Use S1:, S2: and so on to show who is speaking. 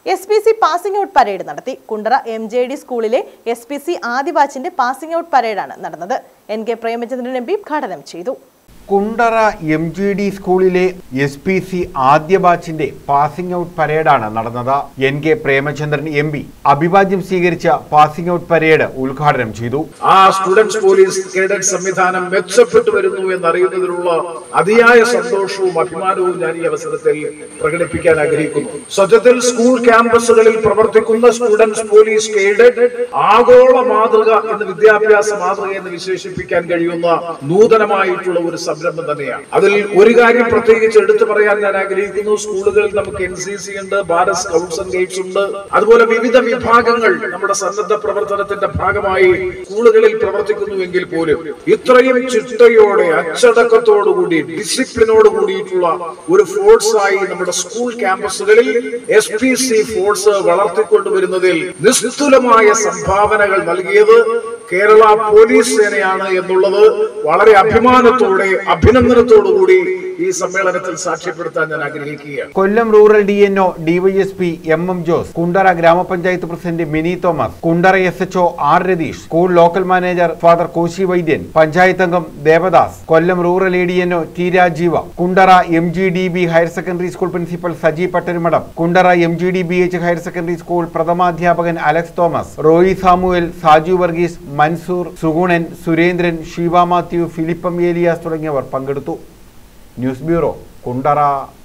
S1: SPC passing out parade നടത്തി. Kundara MJD സ്കൂളിലെ SPC ആദ്യ ബാച്ചിന്റെ പാസിംഗ് ഔട്ട് പരേഡാണ് നടന്നത്. NK പ്രേമചന്ദ്രൻ MP ഉദ്ഘാടനം ചെയ്തു.
S2: കുണ്ടറ MJD സ്കൂളിലെ SPC ആദ്യ ബാച്ചിന്റെ പാസിംഗ് ഔട്ട് പരേഡാണ് നടന്നത്. NK പ്രേമചന്ദ്രൻ MP അഭിവാദ്യം സ്വീകരിച്ച പാസിംഗ് ഔട്ട് പരേഡ് ഉദ്ഘാടനം ചെയ്തു.
S3: ആ സ്റ്റുഡൻസ് പോലീസ് കേഡറ്റ് സംവിധാനം മെച്ചപ്പെട്ടു വരുന്നു എന്നറിയുന്നതിലുള്ള അതിയായ സന്തോഷവും അഭിമാനവും ഞാൻ ഈ അവസരത്തിൽ പ്രകടിപ്പിക്കാൻ ആഗ്രഹിക്കുന്നു. സത്യത്തിൽ സ്കൂൾ ക്യാമ്പസുകളിൽ പ്രവർത്തിക്കുന്ന സ്റ്റുഡൻസ് പോലീസ് കേഡറ്റ് ആഗോള മാതൃക എന്ന് വിദ്യാഭ്യാസ മാതൃക എന്ന് വിശേഷിപ്പിക്കാൻ കഴിയുന്ന നൂതനമായിട്ടുള്ള ഒരു സംരംഭം തന്നെയാണ്. അതിൽ ഒരു കാര്യം പ്രത്യേകിച്ച് എടുത്തു പറയാൻ ഞാൻ ആഗ്രഹിക്കുന്നു. സ്കൂളുകളിൽ നമുക്ക് NCC ഉണ്ട്, ഭാരത് സ്കൗട്ട്സ് ആൻഡ് ഗൈഡ്സ് ഉണ്ട്, അതുപോലെ വിവിധ വിഭാഗങ്ങൾ നമ്മുടെ സന്നദ്ധ പ്രവർത്തനത്തിന്റെ ഭാഗമായി സ്കൂളുകളിൽ പ്രവർത്തിക്കുന്നുവെങ്കിൽ പോലും ഇത്രയും ചിട്ടയോടെ അച്ചടക്കത്തോടുകൂടി ഡിസിപ്ലിനോട് കൂടിയിട്ടുള്ള ഒരു ഫോഴ്സായി നമ്മുടെ സ്കൂൾ ക്യാമ്പസുകളിൽ SPC ഫോഴ്സ് വളർത്തിക്കൊണ്ടുവരുന്നതിൽ നിസ്തുലമായ സംഭാവനകൾ നൽകിയത് കേരള പോലീസ് സേനയാണ് എന്നുള്ളത് വളരെ അഭിമാനത്തോടെ അഭിനന്ദനത്തോടുകൂടി ഈ സമ്മേളനത്തിൽ സാക്ഷ്യപ്പെടുത്താൻ ഞാൻ ആഗ്രഹിക്കുകയാണ്.
S2: Kollam rural DNO DYSP MM Jose, Kundara ഗ്രാമപഞ്ചായത്ത് president Mini Thomas, Kundara SHO R Ratheesh, school local manager father Koshy Vaidyan, panchayat അംഗം Devadas, Kollam rural ADNO T Rajeev, Kundara MGDB higher secondary school principal Saji Pattarumadom, Kundara MGDBH higher secondary school പ്രഥമാധ്യാപകൻ അലക്സ് തോമസ്, റോയി സാമുവൽ, സാജു വർഗീസ്, മൻസൂർ, സുഗുണൻ, സുരേന്ദ്രൻ, ഷീവ മാത്യു, ഫിലിപ്പം ഏലിയാസ് തുടങ്ങിയവർ പങ്കെടുത്തു. News bureau, Kundara.